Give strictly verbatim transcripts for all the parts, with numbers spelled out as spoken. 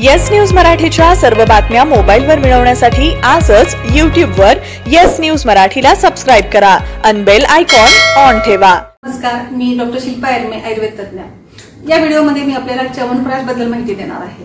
Yes news मराठीच्या सर्व बातम्या मोबाईलवर मिळवण्यासाठी आजच यूट्यूबवर येस न्यूज मराठीला सबस्क्राइब करा आणि बेल आयकॉन ऑन ठेवा। नमस्कार, मी डॉक्टर शिल्पा एरमे, आयुर्वेद तज्ञ। या व्हिडिओमध्ये मी आपल्याला च्यवनप्राश बद्दल माहिती देणार आहे।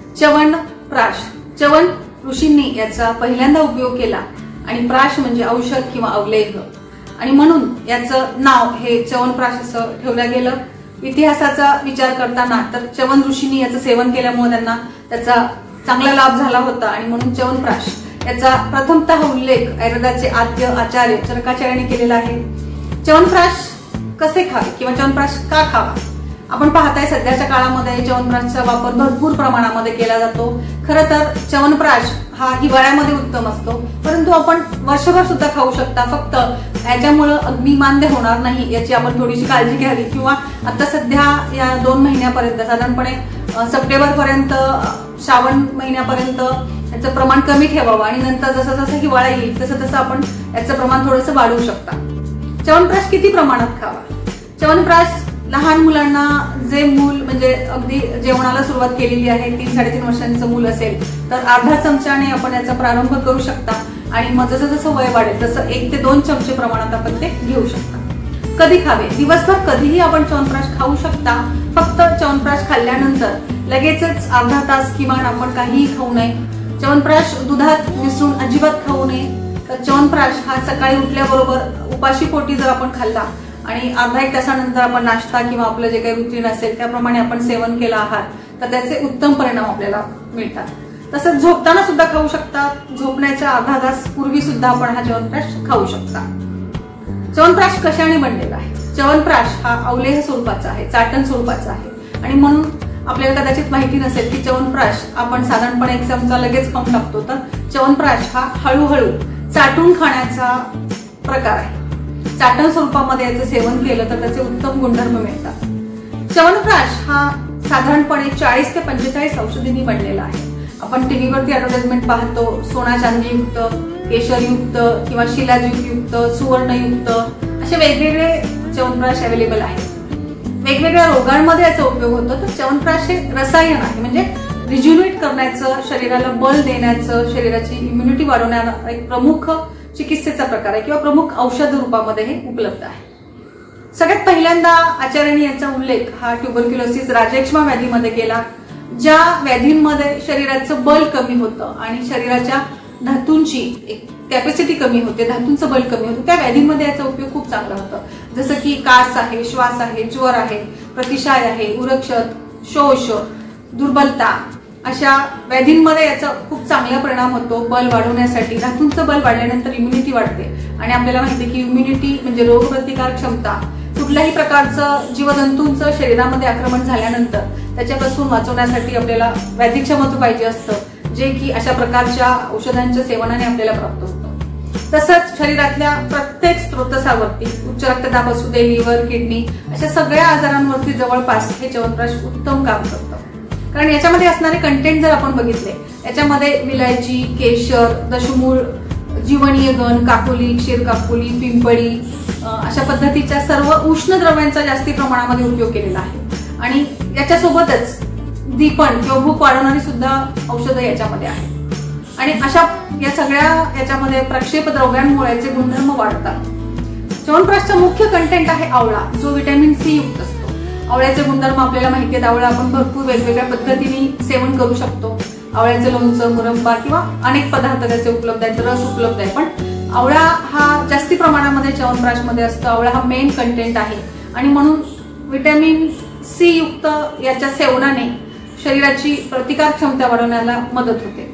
च्यवनप्राश, च्यवन ऋषींनी याचा पहिल्यांदा उपयोग केला आणि प्राश म्हणजे औषध किंवा अवलेह आणि म्हणून याचं नाव हे च्यवनप्राश असं ठेवलं गेलं। इतिहासाचा विचार करताना तर च्यवन ऋषींनी याचं सेवन केल्यामुळे त्यांना त्याचा चांगला लाभ झाला होता आणि म्हणून च्यवनप्राश याचा प्रथमतः उल्लेख आयुर्वेदाचे आद्य आचार्य चरकाचार्यांनी केलेला आहे। च्यवनप्राश कसे खावे किंवा च्यवनप्राश का खावा? आपण पाहताय सध्याच्या काळामध्ये च्यवनप्राशचा वापर भरपूर प्रमाणामध्ये केला जातो। खरं तर च्यवनप्राश हा हिवाळ्यामध्ये उत्तम असतो, परंतु आपण वर्षभर सुद्धा खाऊ शकता। फक्त याच्यामुळे अग्निमांद्य होणार नाही याची आपण थोडीशी काळजी घ्यावी किंवा आता सध्या या दोन महिन्यापर्यंत साधारणपणे सप्टेंबर पर्यंत श्रावण महिन्यापर्यंत याचं प्रमाण कमी ठेवावं आणि नंतर जसं जसं हिवाळा येईल तसं तसं आपण याचं प्रमाण थोडंसं वाढवू शकता। च्यवनप्राश किती प्रमाणात खावा? च्यवनप्राश लहान मुलांना जे मूल म्हणजे अगदी जेवणाला सुरुवात केलेली आहे, तीन साडेतीन वर्षांचं मूल असेल तर अर्धा चमच्याने आपण याचा प्रारंभ करू शकता आणि मग जसं जसं वय वाढेल तसं एक ते दोन चमचे प्रमाणात आपण ते घेऊ शकता। कधी खावे? दिवसभर कधीही आपण च्यवनप्राश खाऊ शकता। फक्त च्यवनप्राश खाल्ल्यानंतर लगेचच अर्धा तास किमान आपण काहीही खाऊ नये। च्यवनप्राश दुधात मिसळून अजिबात खाऊ नये। तर च्यवनप्राश हा सकाळी उठल्याबरोबर उपाशी पोटी जर आपण खाल्ला आणि अर्धा एक तासानंतर आपण नाश्ता किंवा आपलं जे काही रुटीन असेल त्याप्रमाणे आपण सेवन केलं आहात तर त्याचे उत्तम परिणाम आपल्याला मिळतात। तसंच झोपताना सुद्धा खाऊ शकता। झोपण्याच्या अर्धा तास पूर्वी सुद्धा आपण हा च्यवनप्राश खाऊ शकता। च्यवनप्राश कशाने बनलेला आहे? च्यवनप्राश हा अवलेह स्वरूपाचा आहे, चाटण स्वरूपाचा आहे आणि म्हणून आपल्याला कदाचित माहिती नसेल की च्यवनप्राश आपण साधारणपणे एक चमचा लगेच खाऊन टाकतो, तर च्यवनप्राश हा हळूहळू चाटून खाण्याचा प्रकार आहे। चाटण स्वरूपामध्ये याचं सेवन केलं तर त्याचे उत्तम गुणधर्म मिळतात। च्यवनप्राश हा साधारणपणे चाळीस ते पंचेचाळीस औषधींनी बनलेला आहे। आपण टीव्हीवरती ऍडव्हर्टाइजमेंट पाहतो, सोना चांदीयुक्त, केशरयुक्त किंवा शिलाजीतयुक्त, सुवर्णयुक्त असे वेगवेगळे च्यवनप्राश अवेलेबल आहेत। वेगवेगळ्या रोगांमध्ये याचा उपयोग होतो। तर च्यवनप्राश हे रसायन आहे, म्हणजे रिज्युनेट करण्याचं, शरीराला बल देण्याचं, शरीराची इम्युनिटी वाढवण्याचा एक प्रमुख चिकित्सेचा प्रकार आहे किंवा प्रमुख औषध रूपामध्ये हे उपलब्ध आहे। सगळ्यात पहिल्यांदा आचार्यांनी याचा उल्लेख हा ट्युबरक्युलोसिस राजयक्ष्मा व्याधीमध्ये केला, ज्या व्याधींमध्ये शरीराचं बल कमी होतं आणि शरीराच्या धातूंची एक कॅपॅसिटी कमी होते, धातूंचं बल कमी होतं, त्या व्याधींमध्ये याचा उपयोग खूप चांगला होतो। जसं की कास आहे, श्वास आहे, ज्वर आहे, प्रतिशाय आहे, उरक्षत, शोष, दुर्बलता अशा व्याधींमध्ये याचा खूप चांगला परिणाम होतो बल वाढवण्यासाठी। धातूंचं बल वाढल्यानंतर इम्युनिटी वाढते आणि आपल्याला माहिती आहे की इम्युनिटी म्हणजे रोगप्रतिकार क्षमता, कुठल्याही प्रकारचं जीवजंतूंचं शरीरामध्ये आक्रमण झाल्यानंतर त्याच्यापासून वाचवण्यासाठी आपल्याला व्याधिक्षमत्व पाहिजे असतं, जे की अशा प्रकारच्या औषधांच्या सेवनाने आपल्याला प्राप्त होतं। तसंच शरीरातल्या प्रत्येक स्त्रोतसावरती, उच्च रक्तदाब असू दे, लिव्हर, किडनी अशा सगळ्या आजारांवरती जवळपास हे च्यवनप्राश उत्तम काम करतं। कारण याच्यामध्ये असणारे कंटेंट जर आपण बघितले, याच्यामध्ये विलायची, केशर, दशमूळ, जीवनीय गण, काकोली, क्षीरकाकोली, पिंपळी अशा पद्धतीच्या सर्व उष्ण द्रव्यांचा जास्ती प्रमाणामध्ये उपयोग केलेला आहे आणि याच्यासोबतच दीपण किंवा भूक वाढवणारी सुद्धा औषधं याच्यामध्ये आहेत आणि अशा या सगळ्या याच्यामध्ये प्रक्षेप द्रव्यांमुळे याचे गुणधर्म वाढतात। च्यवनप्राशचा मुख्य कंटेंट आहे आवळा, जो व्हिटॅमिन सी युक्त असतो। आवळ्याचे गुणधर्म आपल्याला माहिती आहेत। आवळा आपण भरपूर वेगवेगळ्या पद्धतीने सेवन करू शकतो। आवळ्याचं लोणचं, मुरंबा किंवा अनेक पदार्थ त्याचे उपलब्ध आहेत, रस उपलब्ध आहे, पण आवळा हा जास्ती प्रमाणामध्ये च्यवनप्राशमध्ये असतो। आवळा हा मेन कंटेंट आहे आणि म्हणून व्हिटॅमिन सी युक्त याच्या सेवनाने शरीराची प्रतिकार क्षमता वाढवण्याला मदत होते।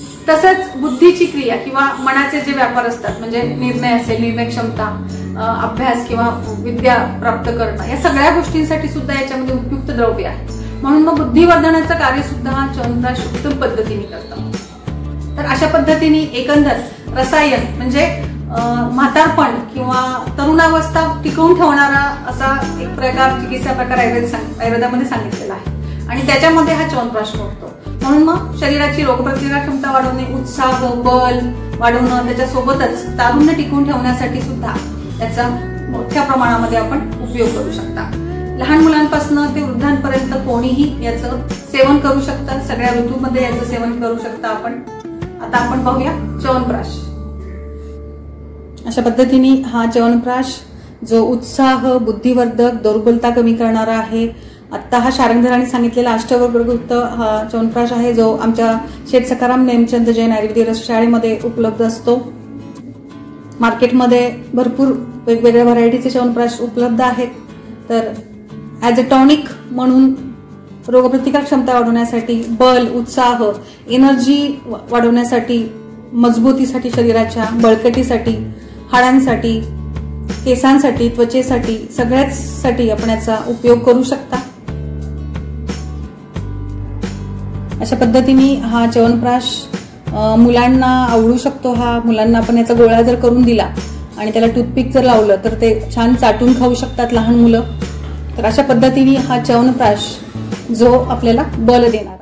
तसंच बुद्धीची क्रिया किंवा मनाचे जे व्यापार असतात, म्हणजे निर्णय असेल, निर्णय क्षमता, अभ्यास किंवा विद्या प्राप्त करणं, या सगळ्या गोष्टींसाठी सुद्धा याच्यामध्ये उपयुक्त द्रव्य आहे। म्हणून मग बुद्धिवर्धनाचं कार्य सुद्धा हा च्यवनप्राश उत्तम पद्धतीने करतात। तर अशा पद्धतीने एकंदर रसायन म्हणजे म्हातारपण किंवा तरुणावस्था टिकवून ठेवणारा असा एक प्रकार, चिकित्सा प्रकार आयुर्वेदामध्ये सांगितलेला आहे आणि त्याच्यामध्ये हा च्यवनप्राश मोडतो। म्हणून मग शरीराची रोगप्रतिकार क्षमता वाढवणे, उत्साह, बल वाढवणं, त्याच्यासोबतच तारुण्य टिकवून ठेवण्यासाठी सुद्धा याचा मोठ्या प्रमाणामध्ये आपण उपयोग करू शकता। लहान मुलांपासून ते वृद्धांपर्यंत कोणीही याचं सेवन करू शकता, सगळ्या ऋतूमध्ये याचं सेवन करू शकता आपण. आता आपण पाहूया च्यवनप्राश. अशा पद्धतीने हा च्यवनप्राश जो उत्साह, बुद्धिवर्धक, दुर्बलता कमी करणारा आहे. आता हा शारंगधरांनी सांगितलेला अष्टवर्गयुक्त हा च्यवनप्राश आहे, जो आमच्या शेठ सखाराम नेमचंद जैन आयुर्वेदिक रसशाळेमध्ये उपलब्ध असतो. मार्केटमध्ये भरपूर वेगवेगळ्या व्हरायटीचे च्यवनप्राश उपलब्ध आहेत. तर ॲज अ टॉनिक म्हणून रोगप्रतिकार क्षमता वाढवण्यासाठी, बल, उत्साह, एनर्जी वाढवण्यासाठी, मजबूतीसाठी, शरीराच्या बळकटीसाठी, हाडांसाठी, केसांसाठी, त्वचेसाठी, सगळ्याच साठी आपण याचा उपयोग करू शकता. अशा पद्धतीने हा च्यवनप्राश मुलांना आवडू शकतो. हा मुलांना आपण याचा गोळा जर करून दिला आणि त्याला टूथपिक जर लावलं तर ते छान चाटून खाऊ शकतात लहान मुलं. तर अशा पद्धतीने हा च्यवनप्राश जो आपल्याला बल देणार.